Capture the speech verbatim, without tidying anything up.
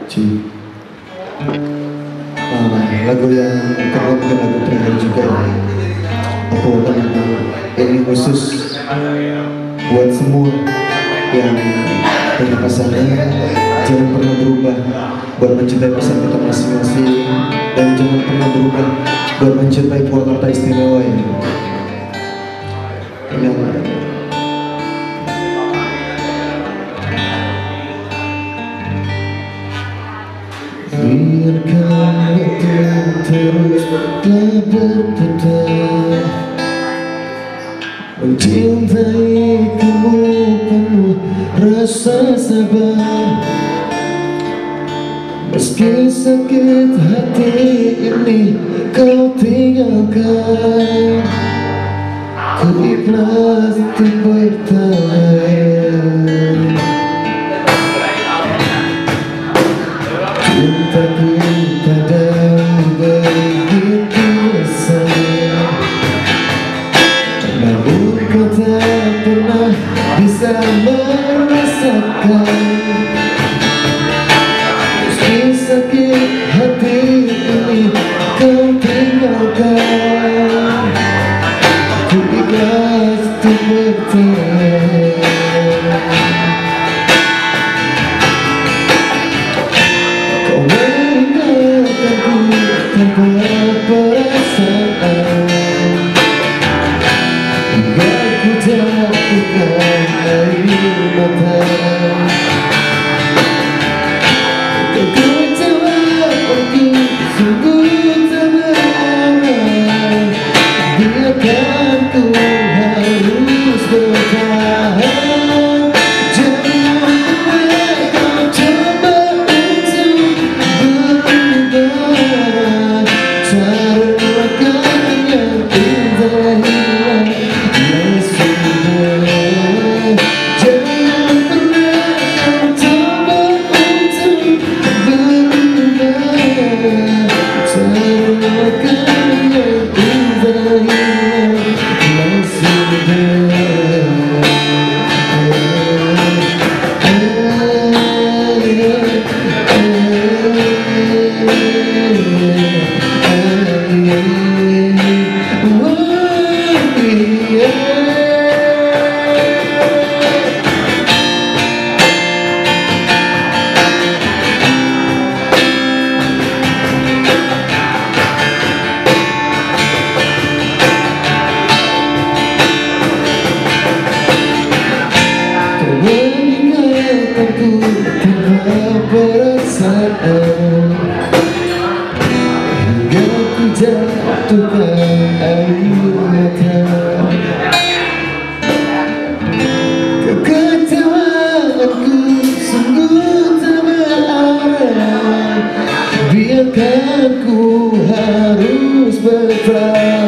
Ci. Nah, lagu yang kedua mungkin lagu terakhir juga ya. Aku akan ini khusus buat semua yang punya pasangan, jangan pernah berubah buat mencintai pasangan kita masing-masing, dan jangan pernah berubah buat mencintai Purwakarta istimewa ini. Yang biarkan waktu teruslah berputar, mencintai kamu penuh rasa sabar. Meski sakit hati ini kau tinggalkan, ku ikhlas untuk bertahan. Cintaku padamu begitu sayang, namun kau tak pernah bisa merasakan. Meski sakit hati ini kau tinggalkan, ku ikhlas untuk bertahan. Kau meninggalkanku tanpa perasaan, hingga ku jatuhkan air mata. Kekecewaanku sungguh tak berarah, biarkan ku harus bertahan. Jangan pernah kau coba untuk berubah, taruhkan yang indah hilang ya sudah. Jangan pernah kau coba untuk berubah, taruhkan yang indah hilang ya sudah. Meninggalkanku tanpa perasaan, hingga ku jatuhkan air mata. Kekecewaanku sungguh tak berarah, biarkan ku harus bertahan.